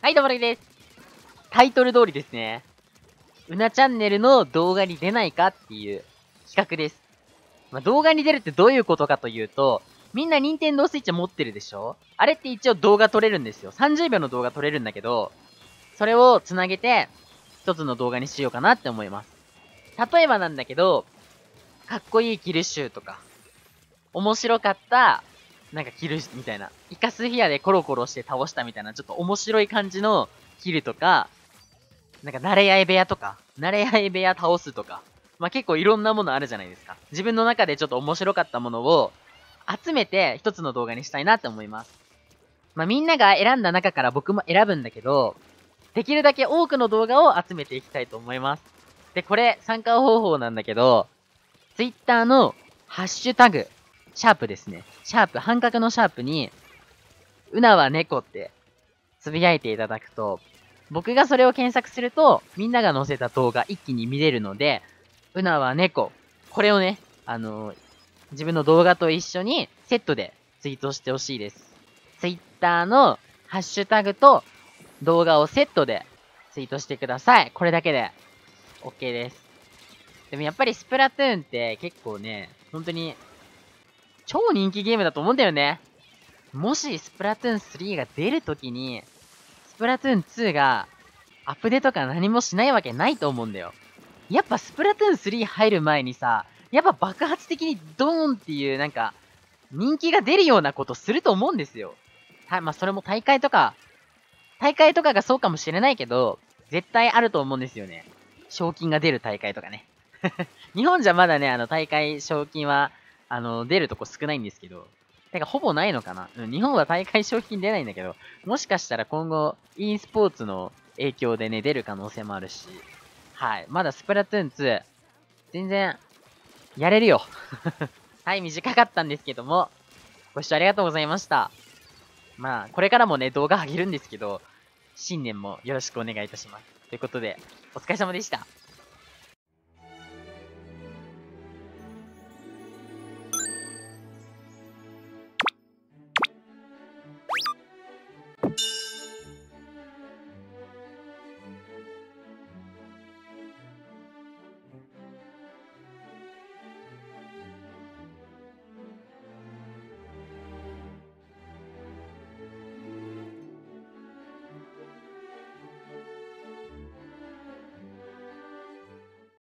はい、どうもです。タイトル通りですね。うなチャンネルの動画に出ないかっていう企画です。動画に出るってどういうことかというと、みんな任天堂スイッチ持ってるでしょ？あれって一応動画撮れるんですよ。30秒の動画撮れるんだけど、それをつなげて、一つの動画にしようかなって思います。例えばなんだけど、かっこいいキル集とか、面白かった、なんかキルみたいな。イカスフィアでコロコロして倒したみたいな、ちょっと面白い感じのキルとか、なんか慣れ合い部屋とか、慣れ合い部屋倒すとか、結構いろんなものあるじゃないですか。自分の中でちょっと面白かったものを集めて一つの動画にしたいなって思います。みんなが選んだ中から僕も選ぶんだけど、できるだけ多くの動画を集めていきたいと思います。で、これ参加方法なんだけど、Twitter のハッシュタグ、シャープですね。シャープ、半角のシャープに、うなは猫ってつぶやいていただくと、僕がそれを検索すると、みんなが載せた動画一気に見れるので、うなは猫。これをね、自分の動画と一緒にセットでツイートしてほしいです。Twitter のハッシュタグと動画をセットでツイートしてください。これだけで OK です。でもやっぱりスプラトゥーンって結構ね、本当に超人気ゲームだと思うんだよね。もしスプラトゥーン3が出るときに、スプラトゥーン2がアップデートか何もしないわけないと思うんだよ。やっぱスプラトゥーン3入る前にさ、やっぱ爆発的にドーンっていうなんか、人気が出るようなことすると思うんですよ。それも大会とかがそうかもしれないけど、絶対あると思うんですよね。賞金が出る大会とかね。日本じゃまだね、大会賞金は、出るとこ少ないんですけど、てかほぼないのかな。日本は大会賞金出ないんだけど、もしかしたら今後、e スポーツの影響でね、出る可能性もあるし、はい。まだスプラトゥーン2、全然、やれるよ。はい、短かったんですけども、ご視聴ありがとうございました。これからもね、動画上げるんですけど、新年もよろしくお願いいたします。ということで、お疲れ様でした。